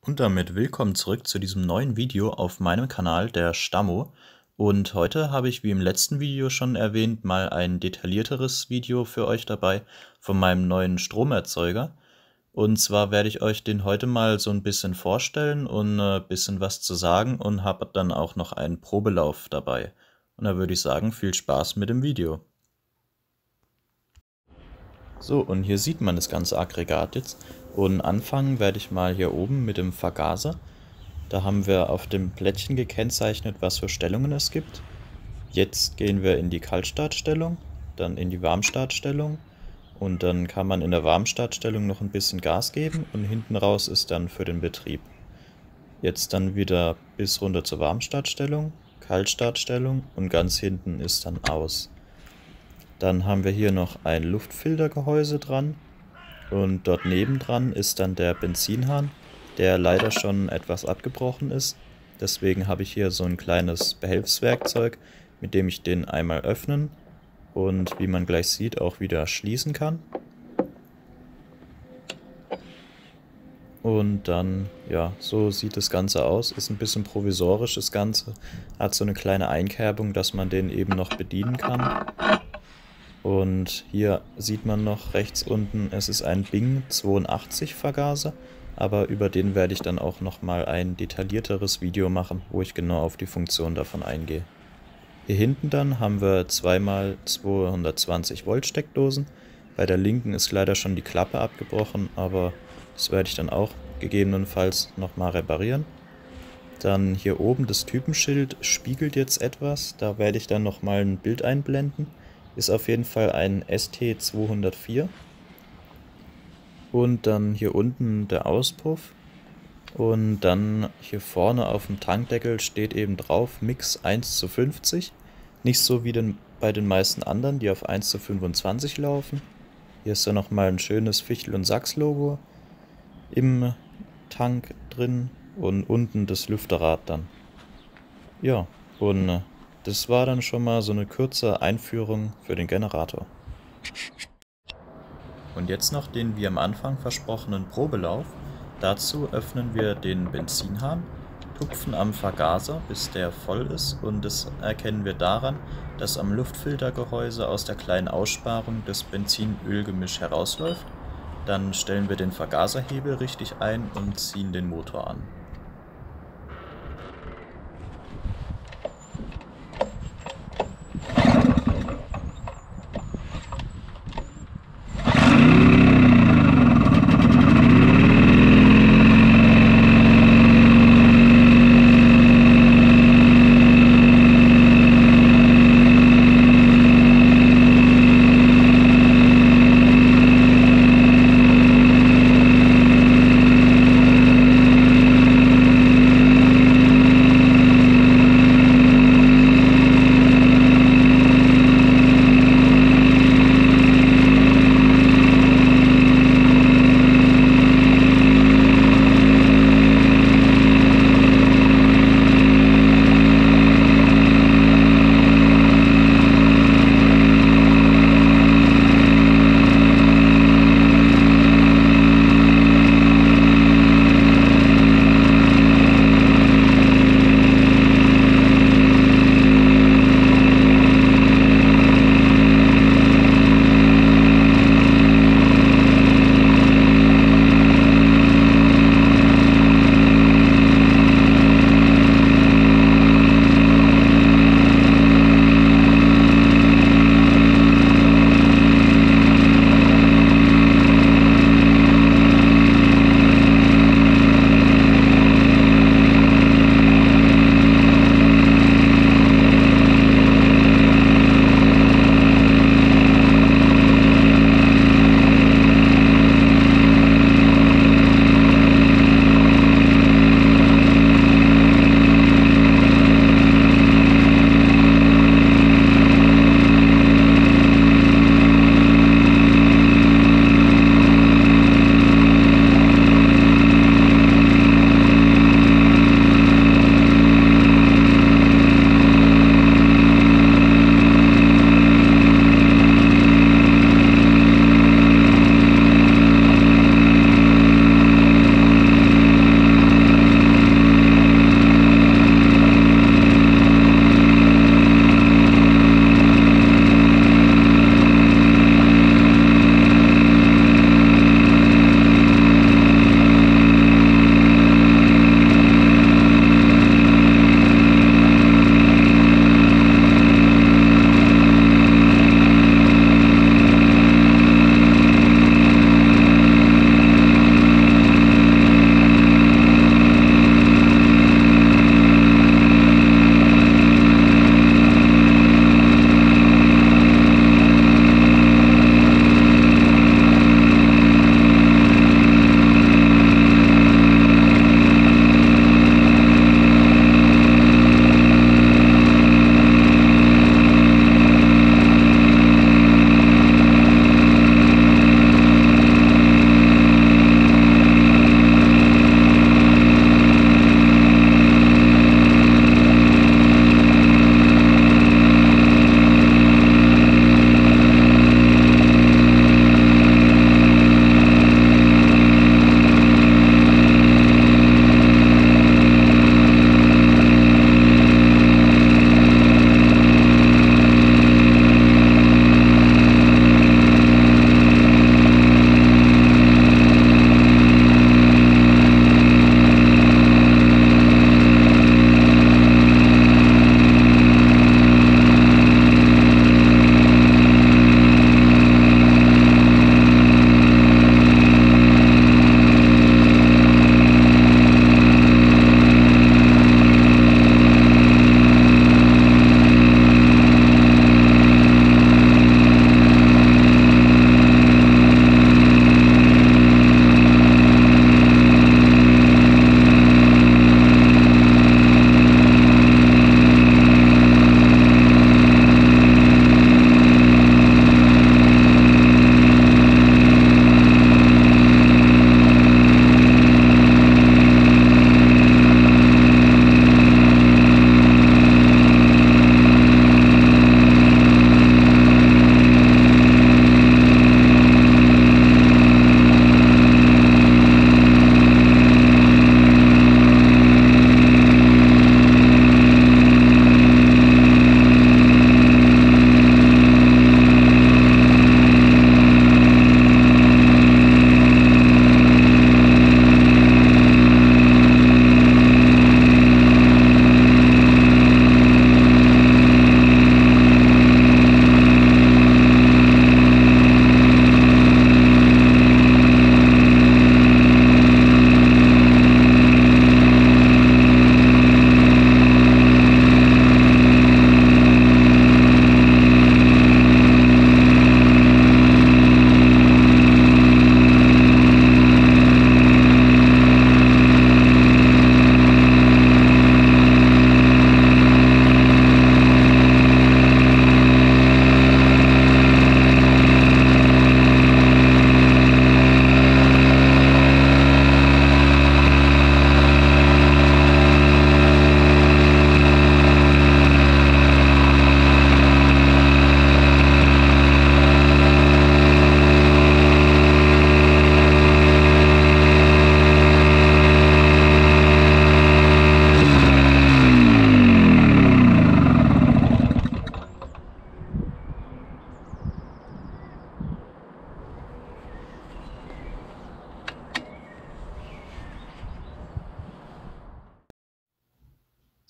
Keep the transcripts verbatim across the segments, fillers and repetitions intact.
Und damit willkommen zurück zu diesem neuen Video auf meinem Kanal, der Stammo. Und heute habe ich, wie im letzten Video schon erwähnt, mal ein detaillierteres Video für euch dabei von meinem neuen Stromerzeuger. Und zwar werde ich euch den heute mal so ein bisschen vorstellen und ein bisschen was zu sagen und habe dann auch noch einen Probelauf dabei. Und da würde ich sagen, viel Spaß mit dem Video. So, und hier sieht man das ganze Aggregat jetzt. Und anfangen werde ich mal hier oben mit dem Vergaser. Da haben wir auf dem Plättchen gekennzeichnet, was für Stellungen es gibt. Jetzt gehen wir in die Kaltstartstellung, dann in die Warmstartstellung und dann kann man in der Warmstartstellung noch ein bisschen Gas geben und hinten raus ist dann für den Betrieb. Jetzt dann wieder bis runter zur Warmstartstellung, Kaltstartstellung und ganz hinten ist dann aus. Dann haben wir hier noch ein Luftfiltergehäuse dran und dort nebendran ist dann der Benzinhahn, der leider schon etwas abgebrochen ist. Deswegen habe ich hier so ein kleines Behelfswerkzeug, mit dem ich den einmal öffnen und, wie man gleich sieht, auch wieder schließen kann. Und dann, ja, so sieht das Ganze aus. Ist ein bisschen provisorisch das Ganze. Hat so eine kleine Einkerbung, dass man den eben noch bedienen kann. Und hier sieht man noch rechts unten, es ist ein Bing zweiundachtzig Vergaser, aber über den werde ich dann auch nochmal ein detaillierteres Video machen, wo ich genau auf die Funktion davon eingehe. Hier hinten dann haben wir zweimal zweihundertzwanzig Volt Steckdosen. Bei der linken ist leider schon die Klappe abgebrochen, aber das werde ich dann auch gegebenenfalls nochmal reparieren. Dann hier oben das Typenschild spiegelt jetzt etwas, da werde ich dann nochmal ein Bild einblenden. Ist auf jeden Fall ein S T zweihundertvier. Und dann hier unten der Auspuff. Und dann hier vorne auf dem Tankdeckel steht eben drauf Mix eins zu fünfzig. Nicht so wie den, bei den meisten anderen, die auf eins zu fünfundzwanzig laufen. Hier ist dann nochmal ein schönes Fichtel- und Sachs-Logo im Tank drin. Und unten das Lüfterrad dann. Ja, und das war dann schon mal so eine kurze Einführung für den Generator. Und jetzt noch den wie am Anfang versprochenen Probelauf. Dazu öffnen wir den Benzinhahn, tupfen am Vergaser, bis der voll ist, und das erkennen wir daran, dass am Luftfiltergehäuse aus der kleinen Aussparung das Benzin-Öl-Gemisch herausläuft. Dann stellen wir den Vergaserhebel richtig ein und ziehen den Motor an.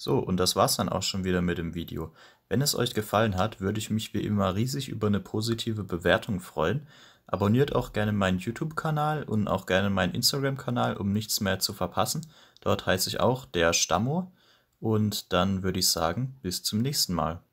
So, und das war's dann auch schon wieder mit dem Video. Wenn es euch gefallen hat, würde ich mich wie immer riesig über eine positive Bewertung freuen. Abonniert auch gerne meinen YouTube-Kanal und auch gerne meinen Instagram-Kanal, um nichts mehr zu verpassen. Dort heiße ich auch der Stammo. Und dann würde ich sagen, bis zum nächsten Mal.